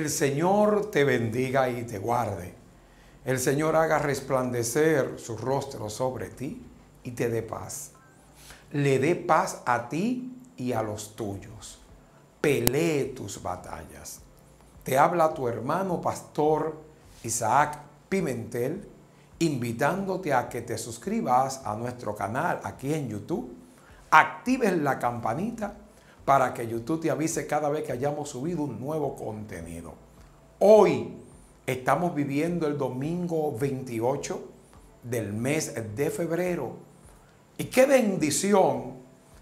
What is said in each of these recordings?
El Señor te bendiga y te guarde. El Señor haga resplandecer su rostro sobre ti y te dé paz. Le dé paz a ti y a los tuyos. Pelee tus batallas. Te habla tu hermano pastor Isaac Pimentel, invitándote a que te suscribas a nuestro canal aquí en YouTube. Actives la campanita para que YouTube te avise cada vez que hayamos subido un nuevo contenido. Hoy estamos viviendo el domingo 28 del mes de febrero. Y qué bendición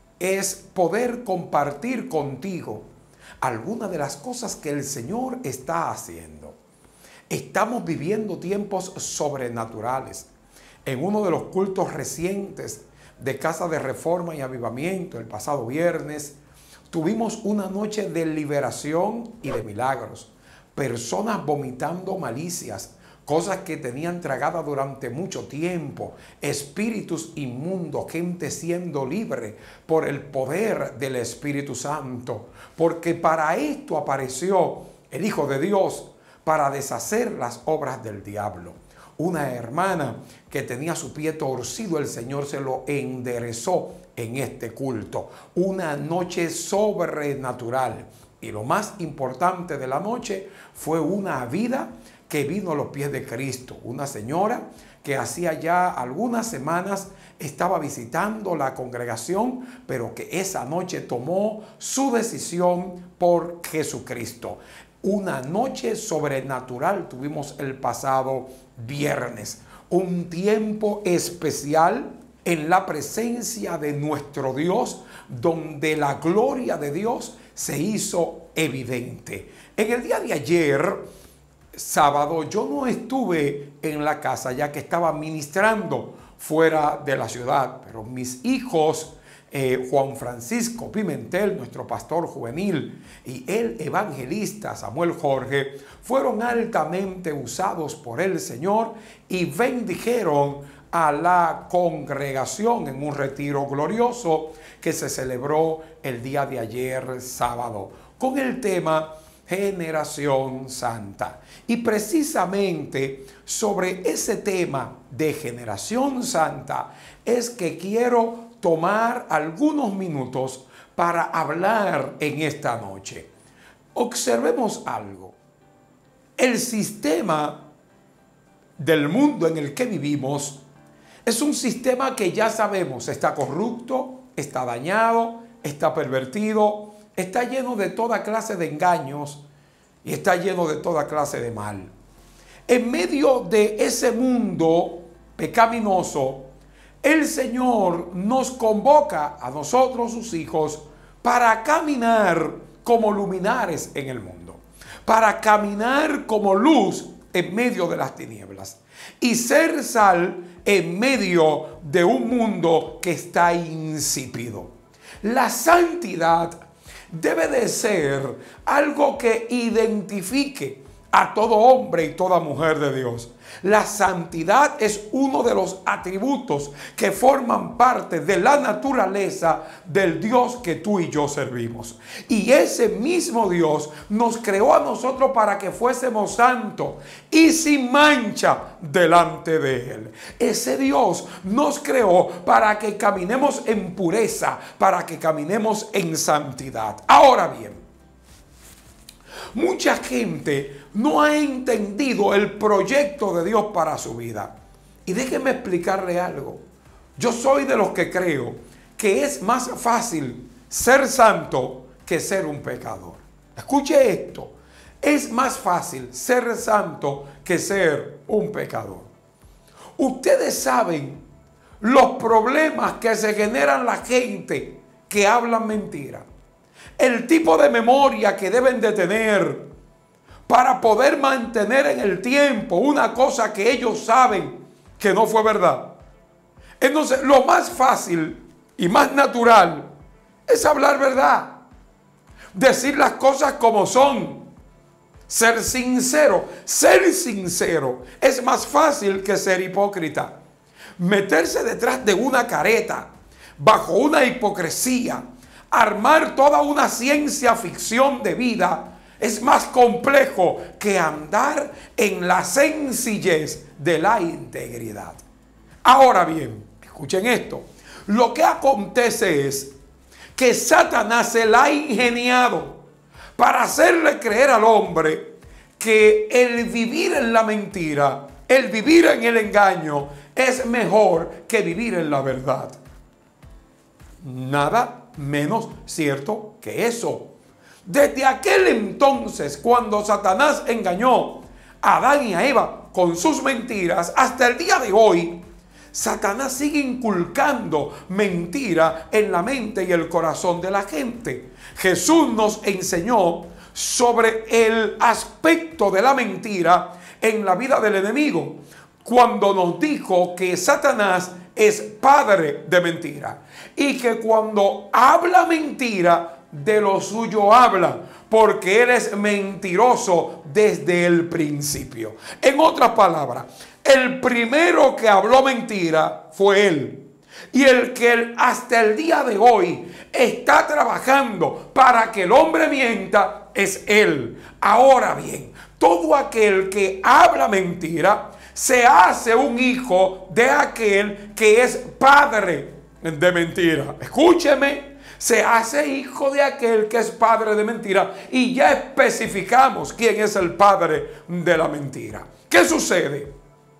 es poder compartir contigo algunas de las cosas que el Señor está haciendo. Estamos viviendo tiempos sobrenaturales. En uno de los cultos recientes de Casa de Reforma y Avivamiento, el pasado viernes, tuvimos una noche de liberación y de milagros. Personas vomitando malicias, cosas que tenían tragadas durante mucho tiempo, espíritus inmundos, gente siendo libre por el poder del Espíritu Santo. Porque para esto apareció el Hijo de Dios, para deshacer las obras del diablo. Una hermana que tenía su pie torcido, el Señor se lo enderezó en este culto. Una noche sobrenatural. Y lo más importante de la noche fue una vida que vino a los pies de Cristo. Una señora que hacía ya algunas semanas estaba visitando la congregación, pero que esa noche tomó su decisión por Jesucristo. Una noche sobrenatural tuvimos el pasado viernes. Un tiempo especial en la presencia de nuestro Dios, donde la gloria de Dios se hizo evidente. En el día de ayer, sábado, yo no estuve en la casa ya que estaba ministrando fuera de la ciudad, pero mis hijos, Juan Francisco Pimentel, nuestro pastor juvenil, y el evangelista Samuel Jorge, fueron altamente usados por el Señor y bendijeron a la congregación en un retiro glorioso que se celebró el día de ayer, sábado, con el tema Generación Santa. Y precisamente sobre ese tema de Generación Santa es que quiero tomar algunos minutos para hablar en esta noche. Observemos algo. El sistema del mundo en el que vivimos es un sistema que ya sabemos está corrupto, está dañado, está pervertido, está lleno de toda clase de engaños y está lleno de toda clase de mal. En medio de ese mundo pecaminoso, el Señor nos convoca a nosotros, sus hijos, para caminar como luminares en el mundo, para caminar como luz en medio de las tinieblas y ser sal en medio de un mundo que está insípido. La santidad debe de ser algo que identifique a todo hombre y toda mujer de Dios. La santidad es uno de los atributos que forman parte de la naturaleza del Dios que tú y yo servimos. Y ese mismo Dios nos creó a nosotros para que fuésemos santos y sin mancha delante de Él. Ese Dios nos creó para que caminemos en pureza, para que caminemos en santidad. Ahora bien, mucha gente no ha entendido el proyecto de Dios para su vida. Y déjenme explicarle algo. Yo soy de los que creo que es más fácil ser santo que ser un pecador. Escuche esto. Es más fácil ser santo que ser un pecador. Ustedes saben los problemas que se generan la gente que hablan mentira. El tipo de memoria que deben de tener para poder mantener en el tiempo una cosa que ellos saben que no fue verdad. Entonces, lo más fácil y más natural es hablar verdad. Decir las cosas como son. Ser sincero. Ser sincero es más fácil que ser hipócrita. Meterse detrás de una careta, bajo una hipocresía, armar toda una ciencia ficción de vida, es más complejo que andar en la sencillez de la integridad. Ahora bien, escuchen esto. Lo que acontece es que Satanás se la ha ingeniado para hacerle creer al hombre que el vivir en la mentira, el vivir en el engaño, es mejor que vivir en la verdad. Nada menos cierto que eso. Desde aquel entonces, cuando Satanás engañó a Adán y a Eva con sus mentiras, hasta el día de hoy, Satanás sigue inculcando mentira en la mente y el corazón de la gente. Jesús nos enseñó sobre el aspecto de la mentira en la vida del enemigo, cuando nos dijo que Satanás es padre de mentira y que cuando habla mentira, de lo suyo habla, porque él es mentiroso desde el principio. En otras palabras, el primero que habló mentira fue él. Y el que hasta el día de hoy está trabajando para que el hombre mienta es él. Ahora bien, todo aquel que habla mentira se hace un hijo de aquel que es padre de mentira. Escúcheme. Se hace hijo de aquel que es padre de mentira. Y ya especificamos quién es el padre de la mentira. ¿Qué sucede?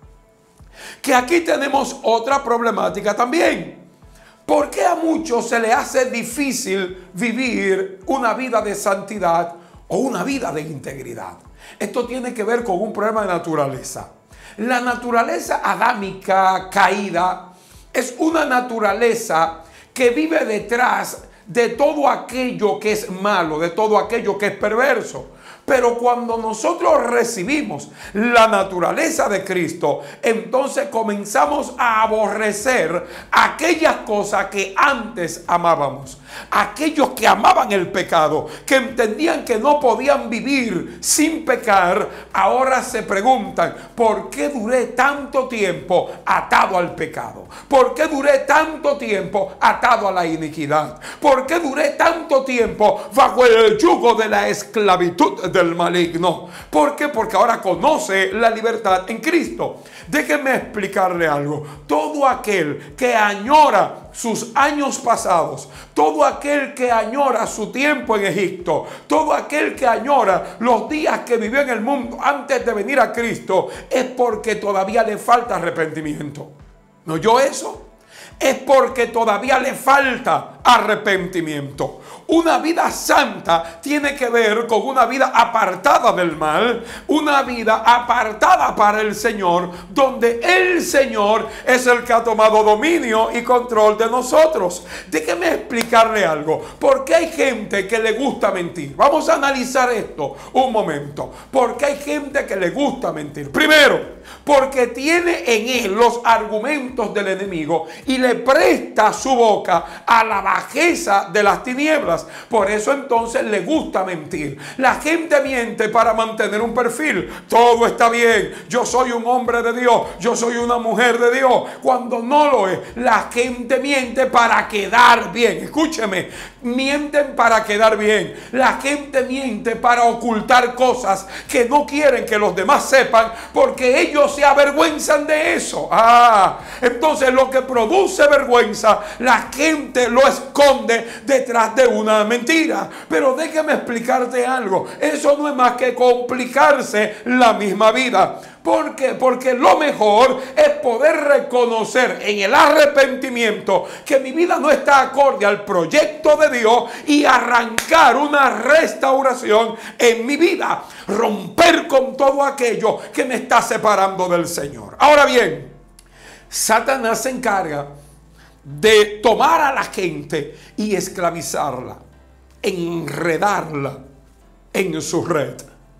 Que aquí tenemos otra problemática también. ¿Por qué a muchos se les hace difícil vivir una vida de santidad o una vida de integridad? Esto tiene que ver con un problema de naturaleza. La naturaleza adámica caída es una naturaleza que vive detrás de todo aquello que es malo, de todo aquello que es perverso. Pero cuando nosotros recibimos la naturaleza de Cristo, entonces comenzamos a aborrecer aquellas cosas que antes amábamos. Aquellos que amaban el pecado, que entendían que no podían vivir sin pecar, ahora se preguntan: ¿por qué duré tanto tiempo atado al pecado? ¿Por qué duré tanto tiempo atado a la iniquidad? ¿Por qué duré tanto tiempo bajo el yugo de la esclavitud del maligno? ¿Por qué? Porque ahora conoce la libertad en Cristo. Déjenme explicarle algo. Todo aquel que añora sus años pasados, todo aquel que añora su tiempo en Egipto, todo aquel que añora los días que vivió en el mundo antes de venir a Cristo, es porque todavía le falta arrepentimiento. ¿No oyó eso? Es porque todavía le falta arrepentimiento. Una vida santa tiene que ver con una vida apartada del mal, una vida apartada para el Señor, donde el Señor es el que ha tomado dominio y control de nosotros. Déjeme explicarle algo. ¿Por qué hay gente que le gusta mentir? Vamos a analizar esto un momento. ¿Por qué hay gente que le gusta mentir? Primero, porque tiene en él los argumentos del enemigo y le presta su boca a la bajeza de las tinieblas. Por eso entonces le gusta mentir. La gente miente para mantener un perfil. Todo está bien, yo soy un hombre de Dios, yo soy una mujer de Dios, cuando no lo es. La gente miente para quedar bien. Escúcheme, mienten para quedar bien. La gente miente para ocultar cosas que no quieren que los demás sepan, porque ellos se avergüenzan de eso. Entonces lo que produce vergüenza, la gente lo esconde detrás de una mentira. Pero déjame explicarte algo. Eso no es más que complicarse la misma vida. ¿Por qué? Porque lo mejor es poder reconocer en el arrepentimiento que mi vida no está acorde al proyecto de Dios y arrancar una restauración en mi vida. Romper con todo aquello que me está separando del Señor. Ahora bien, Satanás se encarga de tomar a la gente y esclavizarla, enredarla en su red.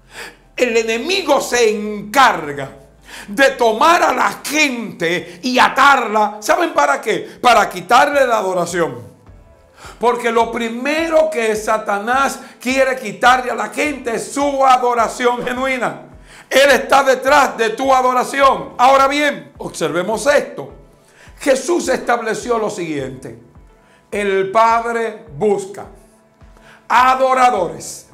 El enemigo se encarga de tomar a la gente y atarla. ¿Saben para qué? Para quitarle la adoración. Porque lo primero que Satanás quiere quitarle a la gente es su adoración genuina. Él está detrás de tu adoración. Ahora bien, observemos esto. Jesús estableció lo siguiente: el Padre busca adoradores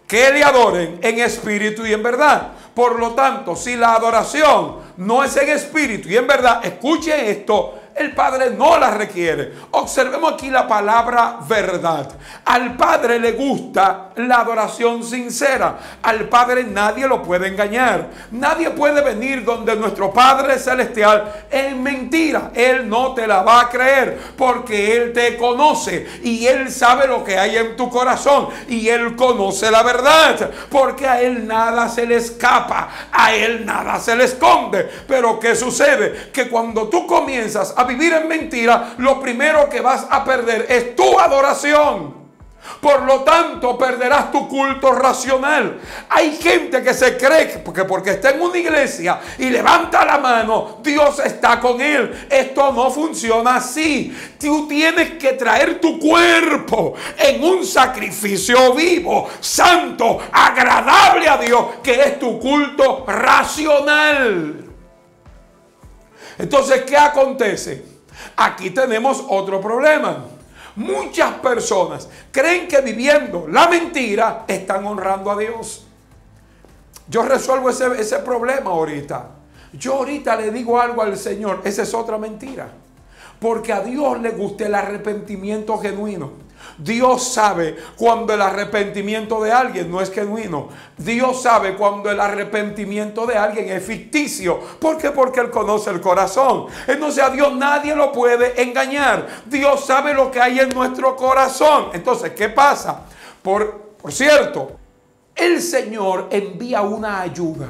que le adoren en espíritu y en verdad. Por lo tanto, si la adoración no es en espíritu y en verdad, escuche esto, el Padre no la requiere. Observemos aquí la palabra verdad. Al Padre le gusta la adoración sincera. Al Padre nadie lo puede engañar. Nadie puede venir donde nuestro Padre Celestial en mentira. Él no te la va a creer porque Él te conoce y Él sabe lo que hay en tu corazón y Él conoce la verdad, porque a Él nada se le escapa, a Él nada se le esconde. Pero ¿qué sucede? Que cuando tú comienzas a vivir en mentira, lo primero que vas a perder es tu adoración. Por lo tanto, perderás tu culto racional. Hay gente que se cree que porque está en una iglesia y levanta la mano, Dios está con él. Esto no funciona así. Tú tienes que traer tu cuerpo en un sacrificio vivo, santo, agradable a Dios, que es tu culto racional. Entonces, ¿qué acontece? Aquí tenemos otro problema. Muchas personas creen que viviendo la mentira están honrando a Dios. Yo resuelvo ese problema ahorita. Yo ahorita le digo algo al Señor. Esa es otra mentira. Porque a Dios le gusta el arrepentimiento genuino. Dios sabe cuando el arrepentimiento de alguien no es genuino. Dios sabe cuando el arrepentimiento de alguien es ficticio. ¿Por qué? Porque Él conoce el corazón. Entonces a Dios nadie lo puede engañar. Dios sabe lo que hay en nuestro corazón. Entonces, ¿qué pasa? Por cierto, el Señor envía una ayuda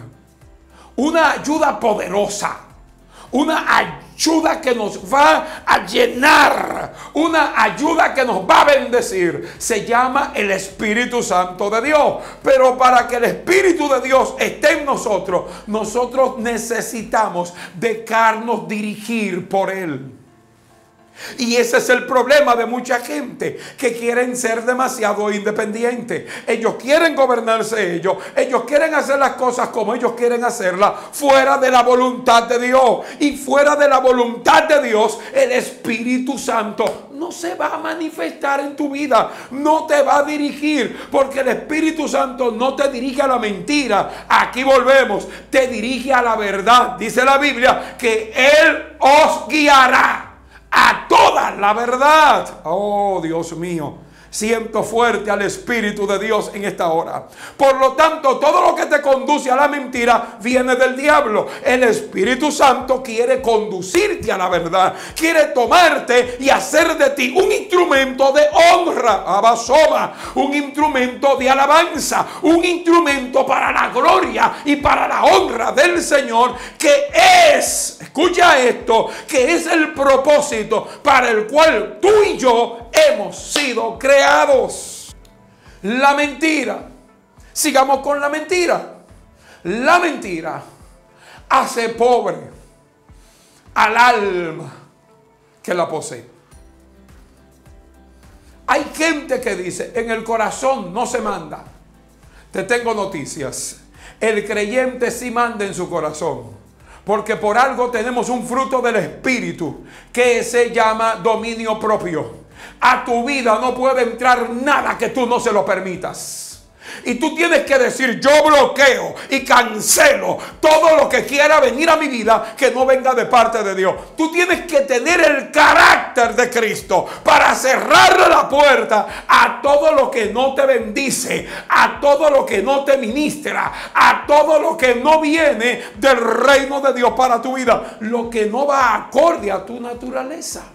poderosa. Una ayuda que nos va a llenar, una ayuda que nos va a bendecir. Se llama el Espíritu Santo de Dios. Pero para que el Espíritu de Dios esté en nosotros, nosotros necesitamos dejarnos dirigir por Él. Y ese es el problema de mucha gente que quieren ser demasiado independientes. Ellos quieren gobernarse ellos quieren hacer las cosas como ellos quieren hacerlas, fuera de la voluntad de Dios. Y fuera de la voluntad de Dios, el Espíritu Santo no se va a manifestar en tu vida, no te va a dirigir, porque el Espíritu Santo no te dirige a la mentira. Aquí volvemos, te dirige a la verdad. Dice la Biblia que Él os guiará a toda la verdad. Oh, Dios mío, siento fuerte al Espíritu de Dios en esta hora. Por lo tanto, todo lo que te conduce a la mentira viene del diablo. El Espíritu Santo quiere conducirte a la verdad. Quiere tomarte y hacer de ti un instrumento de honra, abasoma, un instrumento de alabanza, un instrumento para la gloria y para la honra del Señor, que es, escucha esto, que es el propósito para el cual tú y yo hemos sido creados. La mentira. Sigamos con la mentira. La mentira hace pobre al alma que la posee. Hay gente que dice, en el corazón no se manda. Te tengo noticias. El creyente sí manda en su corazón. Porque por algo tenemos un fruto del Espíritu que se llama dominio propio. A tu vida no puede entrar nada que tú no se lo permitas. Y tú tienes que decir, yo bloqueo y cancelo todo lo que quiera venir a mi vida que no venga de parte de Dios. Tú tienes que tener el carácter de Cristo para cerrar la puerta a todo lo que no te bendice, a todo lo que no te ministra, a todo lo que no viene del reino de Dios para tu vida, lo que no va acorde a tu naturaleza.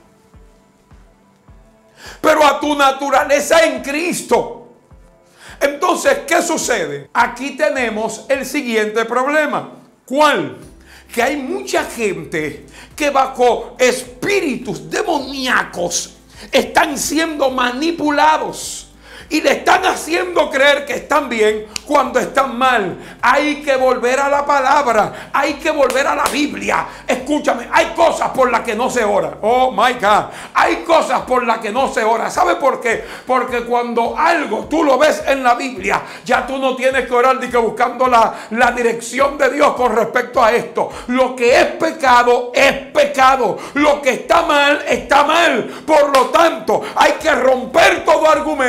Pero a tu naturaleza en Cristo. Entonces, ¿qué sucede? Aquí tenemos el siguiente problema. ¿Cuál? Que hay mucha gente que bajo espíritus demoníacos están siendo manipulados y le están haciendo creer que están bien cuando están mal. Hay que volver a la palabra, hay que volver a la Biblia. Escúchame, hay cosas por las que no se ora. Oh my God, hay cosas por las que no se ora. ¿Sabe por qué? Porque cuando algo tú lo ves en la Biblia, ya tú no tienes que orar ni que buscando la dirección de Dios con respecto a esto. Lo que es pecado es pecado. Lo que está mal está mal. Por lo tanto, hay que romper todo argumento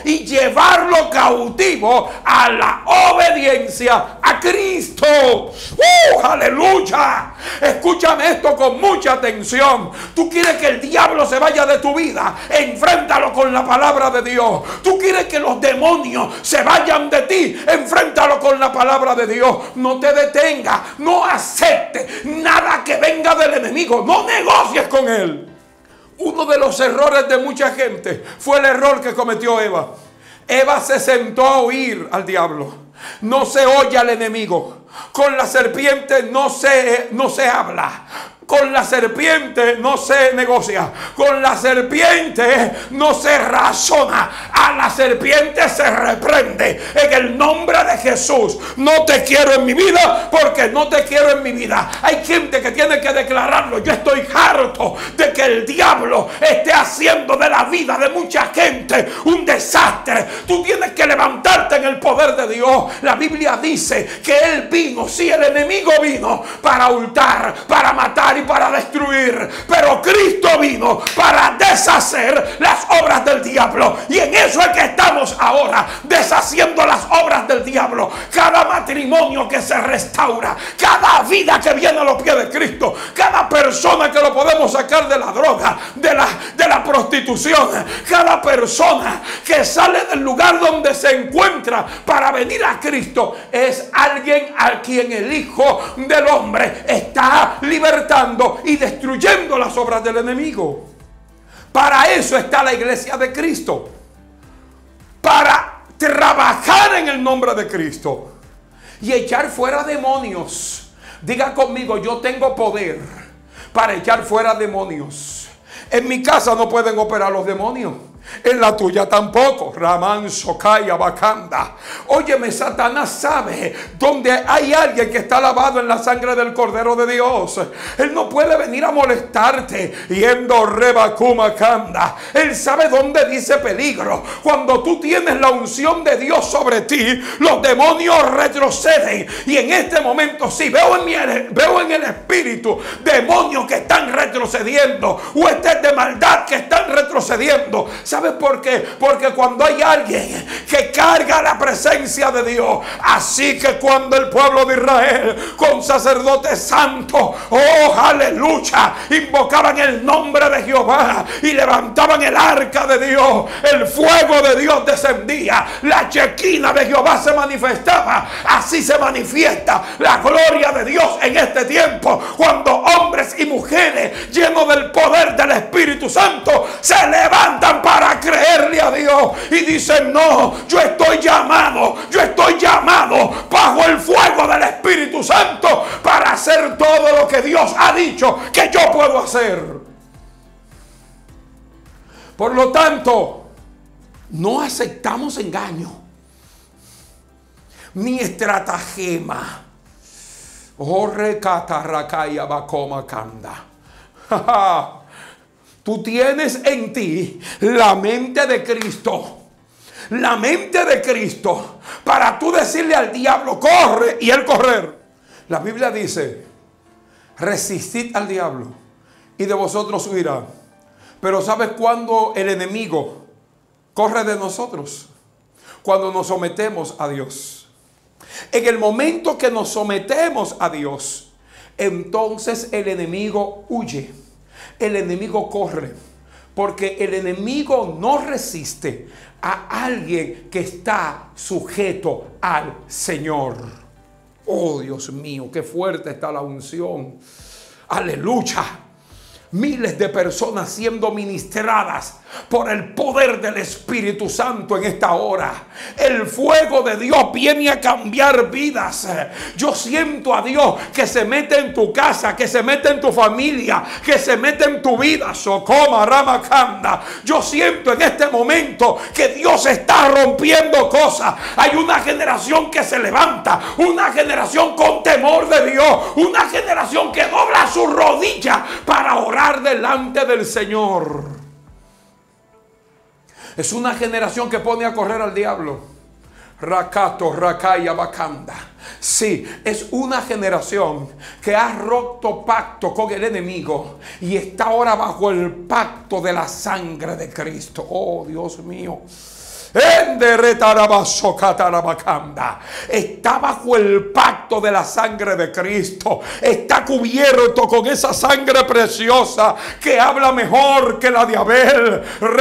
y llevarlo cautivo a la obediencia a Cristo. ¡Aleluya! Escúchame esto con mucha atención. Tú quieres que el diablo se vaya de tu vida, enfréntalo con la palabra de Dios. Tú quieres que los demonios se vayan de ti, enfréntalo con la palabra de Dios. No te detengas, no aceptes nada que venga del enemigo, no negocies con él. Uno de los errores de mucha gente fue el error que cometió Eva. Eva se sentó a oír al diablo. No se oye al enemigo. Con la serpiente no se habla. Con la serpiente no se negocia. Con la serpiente no se razona. A la serpiente se reprende. En el nombre de Jesús. No te quiero en mi vida porque no te quiero en mi vida. Hay gente que tiene que declararlo. Yo estoy harto de que el diablo esté haciendo de la vida de mucha gente un desastre. Tú tienes que levantarte en el poder de Dios. La Biblia dice que Él vino, sí, el enemigo vino para hurtar, para matar y para destruir, pero Cristo vino para deshacer las obras del diablo, y en eso es que estamos ahora, deshaciendo las obras del diablo. Cada matrimonio que se restaura, cada vida que viene a los pies de Cristo, cada persona que lo podemos sacar de la droga, de la prostitución, cada persona que sale del lugar donde se encuentra para venir a Cristo, es alguien a quien el Hijo del Hombre está libertando y destruyendo las obras del enemigo. Para eso está la iglesia de Cristo, para trabajar en el nombre de Cristo y echar fuera demonios. Diga conmigo: yo tengo poder para echar fuera demonios. En mi casa no pueden operar los demonios. En la tuya tampoco. Ramán Sokaya Bakanda. Óyeme, Satanás sabe dónde hay alguien que está lavado en la sangre del Cordero de Dios. Él no puede venir a molestarte yendo Rebakuma Kanda. Él sabe dónde dice peligro. Cuando tú tienes la unción de Dios sobre ti, los demonios retroceden. Y en este momento sí veo en el espíritu demonios que están retrocediendo, huestes de maldad que están retrocediendo. ¿Sabes por qué? Porque cuando hay alguien que carga la presencia de Dios, así que cuando el pueblo de Israel con sacerdotes santos, oh aleluya, invocaban el nombre de Jehová y levantaban el arca de Dios, el fuego de Dios descendía, la chequina de Jehová se manifestaba. Así se manifiesta la gloria de Dios en este tiempo, cuando hombres y mujeres llenos del poder del Espíritu Santo se levantan para creerle a Dios y dicen: no, yo estoy llamado bajo el fuego del Espíritu Santo para hacer todo lo que Dios ha dicho que yo puedo hacer. Por lo tanto, no aceptamos engaño ni estratagema. Tú tienes en ti la mente de Cristo. La mente de Cristo. Para tú decirle al diablo: corre, y él correr. La Biblia dice: resistid al diablo y de vosotros huirá. Pero ¿sabes cuándo el enemigo corre de nosotros? Cuando nos sometemos a Dios. En el momento que nos sometemos a Dios, entonces el enemigo huye. El enemigo corre, porque el enemigo no resiste a alguien que está sujeto al Señor. Oh, Dios mío, qué fuerte está la unción. Aleluya. Miles de personas siendo ministradas por el poder del Espíritu Santo en esta hora. El fuego de Dios viene a cambiar vidas. Yo siento a Dios que se mete en tu casa, que se mete en tu familia, que se mete en tu vida. Socoma Ramakanda. Yo siento en este momento que Dios está rompiendo cosas. Hay una generación que se levanta, una generación con temor de Dios, una generación que dobla su rodilla para orar delante del Señor. Es una generación que pone a correr al diablo. Rakato, Rakaya, Bakanda. Sí, es una generación que ha roto pacto con el enemigo y está ahora bajo el pacto de la sangre de Cristo. Oh, Dios mío. Está bajo el pacto de la sangre de Cristo. Está cubierto con esa sangre preciosa que habla mejor que la de Abel.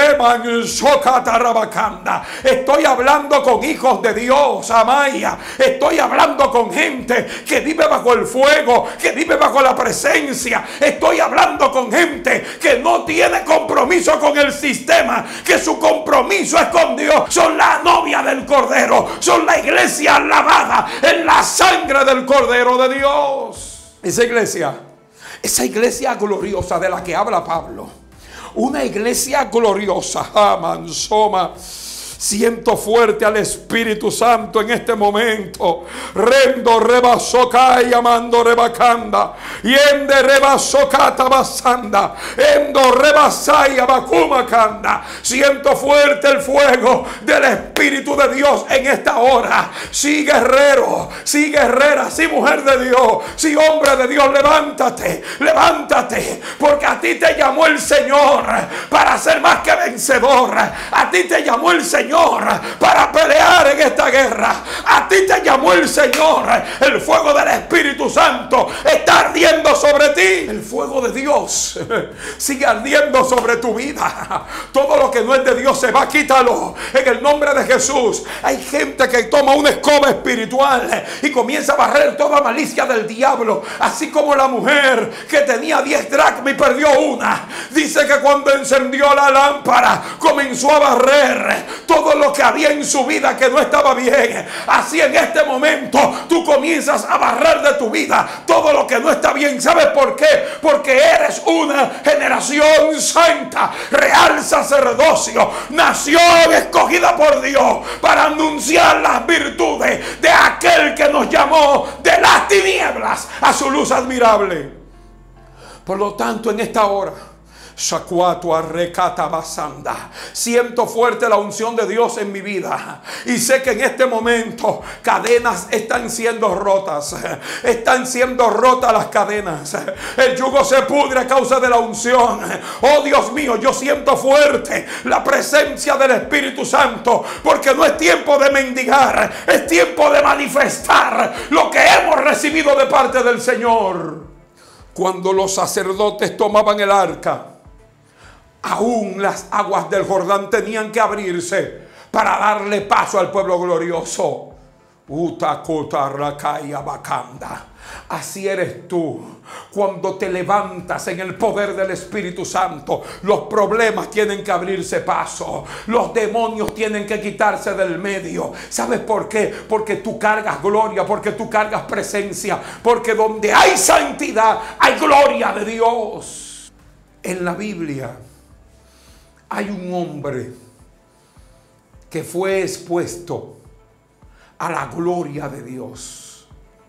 Estoy hablando con hijos de Dios, Amaya. Estoy hablando con gente que vive bajo el fuego, que vive bajo la presencia. Estoy hablando con gente que no tiene compromiso con el sistema, que su compromiso es con Dios. Son la novia del Cordero, son la iglesia lavada en la sangre del Cordero de Dios. Esa iglesia gloriosa de la que habla Pablo, una iglesia gloriosa. Amansoma. Siento fuerte al Espíritu Santo en este momento. Rendo rebasocay amando rebacanda. Yende rebasocata basanda. Endo rebasay abacumacanda. Siento fuerte el fuego del Espíritu de Dios en esta hora. Sí, guerrero, sí, guerrera, sí, mujer de Dios, sí, hombre de Dios, levántate, levántate, porque a ti te llamó el Señor para ser más que vencedor. A ti te llamó el Señor para pelear en esta guerra. A ti te llamó el Señor. El fuego del Espíritu Santo está ardiendo sobre ti. El fuego de Dios sigue ardiendo sobre tu vida. Todo lo que no es de Dios se va, quítalo en el nombre de Jesús. Hay gente que toma una escoba espiritual y comienza a barrer toda malicia del diablo, así como la mujer que tenía 10 dracmas y perdió una. Dice que cuando encendió la lámpara comenzó a barrer todo lo que había en su vida que no estaba bien. Así en este momento tú comienzas a barrer de tu vida todo lo que no está bien. ¿Sabes por qué? Porque eres una generación santa, real sacerdocio, nación escogida por Dios para anunciar las virtudes de aquel que nos llamó de las tinieblas a su luz admirable. Por lo tanto, en esta hora, siento fuerte la unción de Dios en mi vida y sé que en este momento cadenas están siendo rotas. Están siendo rotas las cadenas. El yugo se pudre a causa de la unción. Oh Dios mío, yo siento fuerte la presencia del Espíritu Santo, porque no es tiempo de mendigar, es tiempo de manifestar lo que hemos recibido de parte del Señor. Cuando los sacerdotes tomaban el arca, aún las aguas del Jordán tenían que abrirse para darle paso al pueblo glorioso. Así eres tú. Cuando te levantas en el poder del Espíritu Santo, los problemas tienen que abrirse paso. Los demonios tienen que quitarse del medio. ¿Sabes por qué? Porque tú cargas gloria, porque tú cargas presencia, porque donde hay santidad hay gloria de Dios. En la Biblia hay un hombre que fue expuesto a la gloria de Dios.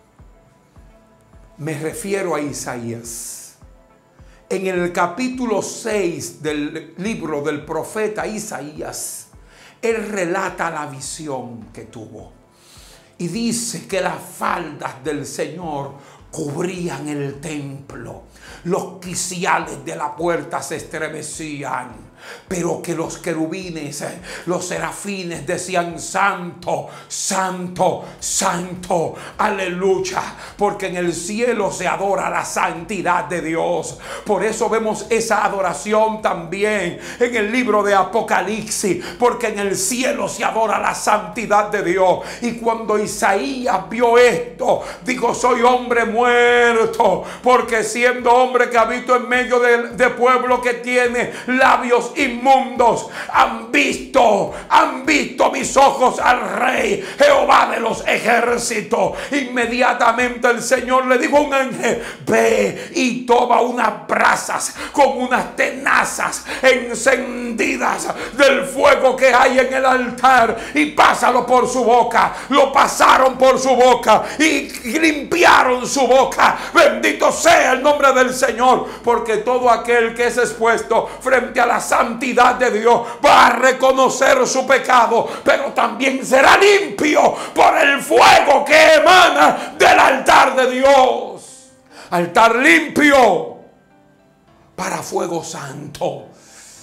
Me refiero a Isaías. En el capítulo 6 del libro del profeta Isaías, él relata la visión que tuvo. Y dice que las faldas del Señor cubrían el templo. Los quiciales de la puerta se estremecían, pero que los querubines, los serafines decían: santo, santo, santo, aleluya, porque en el cielo se adora la santidad de Dios. Por eso vemos esa adoración también en el libro de Apocalipsis, porque en el cielo se adora la santidad de Dios. Y cuando Isaías vio esto, dijo: soy hombre muerto, porque siendo hombre que habito en medio de pueblo que tiene labios inmundos, han visto mis ojos al Rey, Jehová de los ejércitos. Inmediatamente el Señor le dijo a un ángel: ve y toma unas brasas con unas tenazas encendidas del fuego que hay en el altar y pásalo por su boca. Lo pasaron por su boca y limpiaron su boca. Bendito sea el nombre del Señor, porque todo aquel que es expuesto frente a la santidad de Dios va a reconocer su pecado, pero también será limpio por el fuego que emana del altar de Dios. Altar limpio para fuego santo.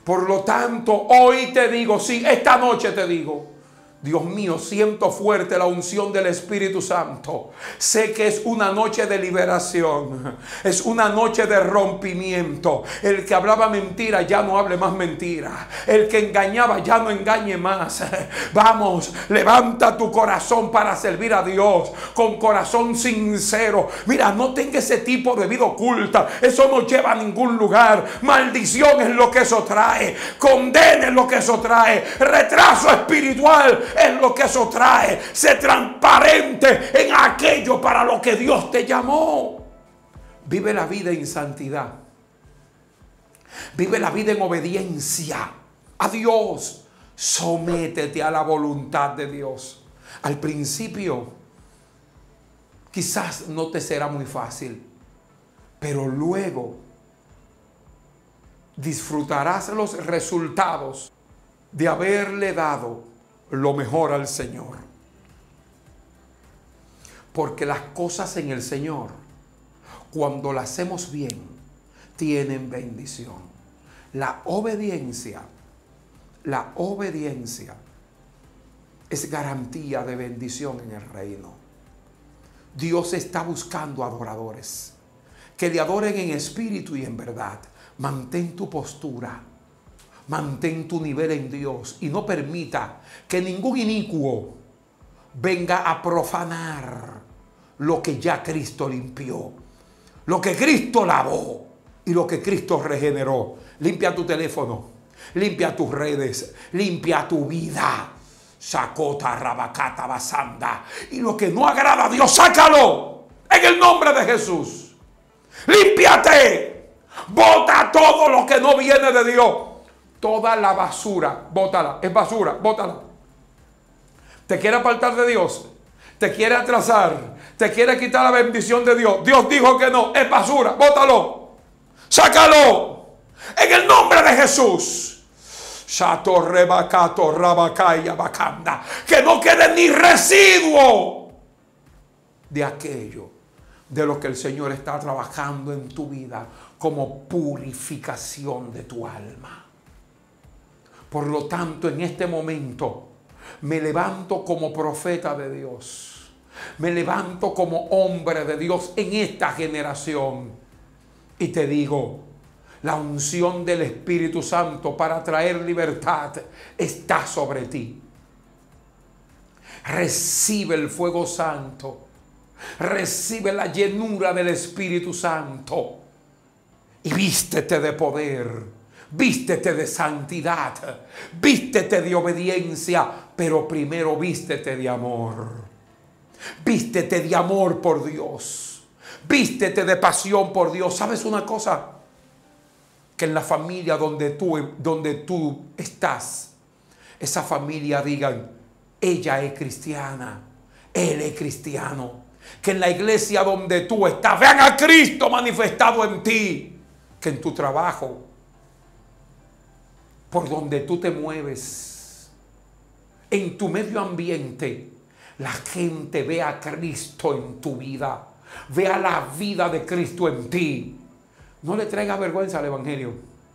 Por lo tanto, hoy te digo, sí, esta noche te digo, Dios mío, siento fuerte la unción del Espíritu Santo. Sé que es una noche de liberación. Es una noche de rompimiento. El que hablaba mentira ya no hable más mentira. El que engañaba ya no engañe más. Vamos, levanta tu corazón para servir a Dios con corazón sincero. Mira, no tenga ese tipo de vida oculta. Eso no lleva a ningún lugar. Maldición es lo que eso trae. Condena es lo que eso trae. Retraso espiritual es lo que eso trae. Sé transparente en aquello para lo que Dios te llamó. Vive la vida en santidad. Vive la vida en obediencia a Dios. Sométete a la voluntad de Dios. Al principio quizás no te será muy fácil, pero luego disfrutarás los resultados de haberle dado lo mejor al Señor. Porque las cosas en el Señor, cuando las hacemos bien, tienen bendición. La obediencia es garantía de bendición en el reino. Dios está buscando adoradores que le adoren en espíritu y en verdad. Mantén tu postura. Mantén tu nivel en Dios y no permita que ningún inicuo venga a profanar lo que ya Cristo limpió, lo que Cristo lavó y lo que Cristo regeneró. Limpia tu teléfono, limpia tus redes, limpia tu vida. Sacota, rabacata, basanda. Y lo que no agrada a Dios, sácalo en el nombre de Jesús. Límpiate. Bota todo lo que no viene de Dios. Toda la basura, bótala, es basura, bótala. Te quiere apartar de Dios, te quiere atrasar, te quiere quitar la bendición de Dios. Dios dijo que no, es basura, bótalo, sácalo, en el nombre de Jesús. Que no quede ni residuo de aquello de lo que el Señor está trabajando en tu vida como purificación de tu alma. Por lo tanto, en este momento me levanto como profeta de Dios. Me levanto como hombre de Dios en esta generación. Y te digo, la unción del Espíritu Santo para traer libertad está sobre ti. Recibe el fuego santo. Recibe la llenura del Espíritu Santo. Y vístete de poder. Vístete de santidad, vístete de obediencia, pero primero vístete de amor. Vístete de amor por Dios. Vístete de pasión por Dios. ¿Sabes una cosa? Que en la familia donde tú estás, esa familia digan, ella es cristiana, él es cristiano. Que en la iglesia donde tú estás, vean a Cristo manifestado en ti. Que en tu trabajo, por donde tú te mueves, en tu medio ambiente, la gente ve a Cristo en tu vida, vea la vida de Cristo en ti. No le traigas vergüenza al Evangelio.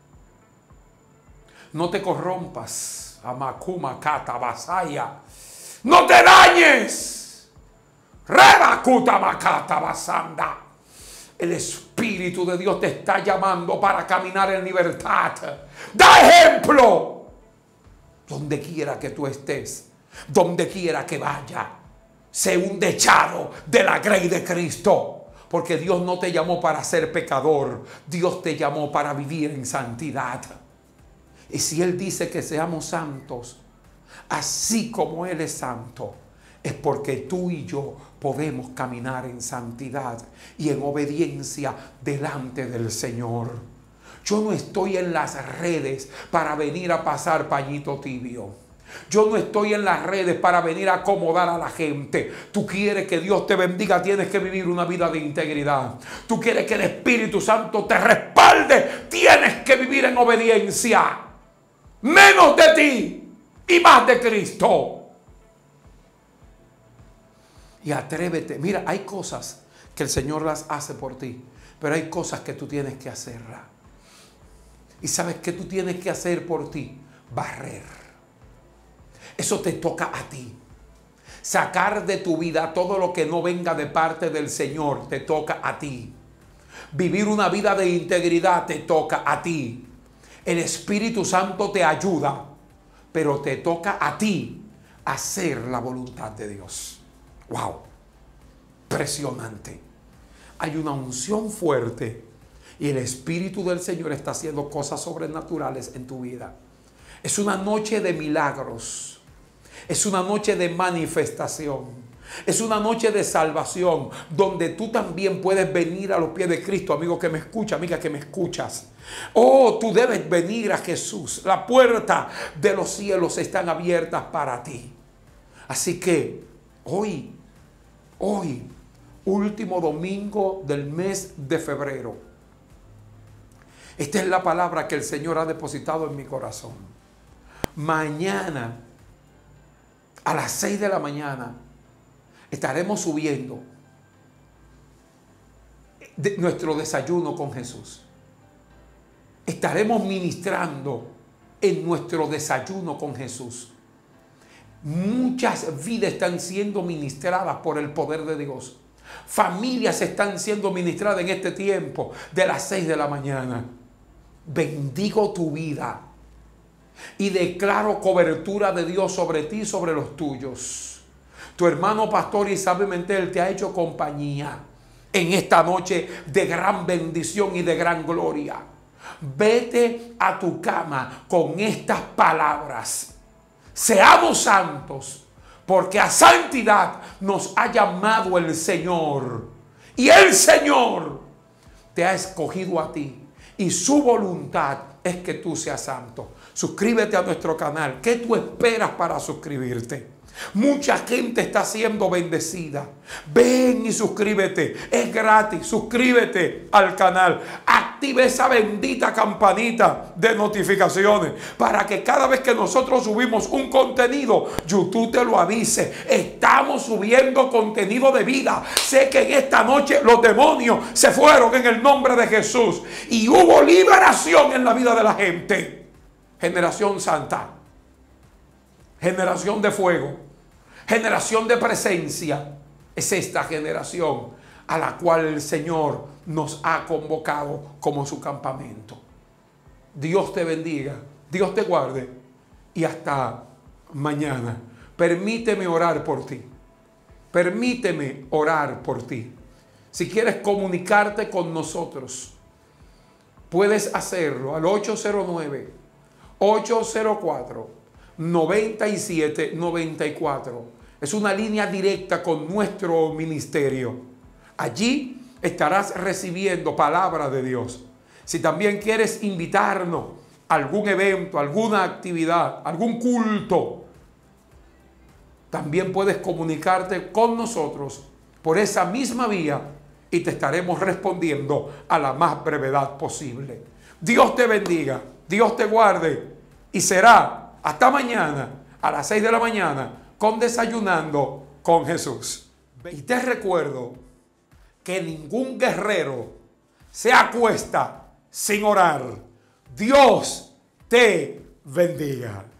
No te corrompas. Amakuma kata basaya. No te dañes. Rebakuta makata basanda. El Espíritu de Dios te está llamando para caminar en libertad. Da ejemplo. Donde quiera que tú estés, donde quiera que vaya, sé un dechado de la grey de Cristo. Porque Dios no te llamó para ser pecador. Dios te llamó para vivir en santidad. Y si Él dice que seamos santos, así como Él es santo, es porque tú y yo podemos caminar en santidad y en obediencia delante del Señor. Yo no estoy en las redes para venir a pasar pañito tibio. Yo no estoy en las redes para venir a acomodar a la gente. Tú quieres que Dios te bendiga, tienes que vivir una vida de integridad. Tú quieres que el Espíritu Santo te respalde, tienes que vivir en obediencia. Menos de ti y más de Cristo. Y atrévete. Mira, hay cosas que el Señor las hace por ti, pero hay cosas que tú tienes que hacerlas. ¿Y sabes qué tú tienes que hacer por ti? Barrer. Eso te toca a ti. Sacar de tu vida todo lo que no venga de parte del Señor, te toca a ti. Vivir una vida de integridad te toca a ti. El Espíritu Santo te ayuda, pero te toca a ti hacer la voluntad de Dios. ¡Wow! Impresionante. Hay una unción fuerte y el Espíritu del Señor está haciendo cosas sobrenaturales en tu vida. Es una noche de milagros. Es una noche de manifestación. Es una noche de salvación donde tú también puedes venir a los pies de Cristo, amigo que me escucha, amiga que me escuchas. Oh, tú debes venir a Jesús. La puerta de los cielos están abiertas para ti. Así que hoy, último domingo del mes de febrero, esta es la palabra que el Señor ha depositado en mi corazón. Mañana, a las 6 de la mañana, estaremos subiendo nuestro desayuno con Jesús. Estaremos ministrando en nuestro desayuno con Jesús. Muchas vidas están siendo ministradas por el poder de Dios. Familias están siendo ministradas en este tiempo de las 6 de la mañana. Bendigo tu vida y declaro cobertura de Dios sobre ti y sobre los tuyos. Tu hermano pastor Isabel Mentel te ha hecho compañía en esta noche de gran bendición y de gran gloria. Vete a tu cama con estas palabras: seamos santos, porque a santidad nos ha llamado el Señor. Y el Señor te ha escogido a ti. Y su voluntad es que tú seas santo. Suscríbete a nuestro canal. ¿Qué tú esperas para suscribirte? Mucha gente está siendo bendecida. Ven y suscríbete. Es gratis. Suscríbete al canal. Activa esa bendita campanita de notificaciones para que cada vez que nosotros subimos un contenido, YouTube te lo avise. Estamos subiendo contenido de vida. Sé que en esta noche los demonios se fueron en el nombre de Jesús y hubo liberación en la vida de la gente. Generación santa. Generación de fuego, generación de presencia. Es esta generación a la cual el Señor nos ha convocado como su campamento. Dios te bendiga, Dios te guarde y hasta mañana. Permíteme orar por ti. Permíteme orar por ti. Si quieres comunicarte con nosotros, puedes hacerlo al 809-804-9794. Es una línea directa con nuestro ministerio. Allí estarás recibiendo palabra de Dios. Si también quieres invitarnos a algún evento, alguna actividad, algún culto, también puedes comunicarte con nosotros por esa misma vía y te estaremos respondiendo a la más brevedad posible. Dios te bendiga, Dios te guarde y será hasta mañana a las 6 de la mañana con Desayunando con Jesús. Y te recuerdo que ningún guerrero se acuesta sin orar. Dios te bendiga.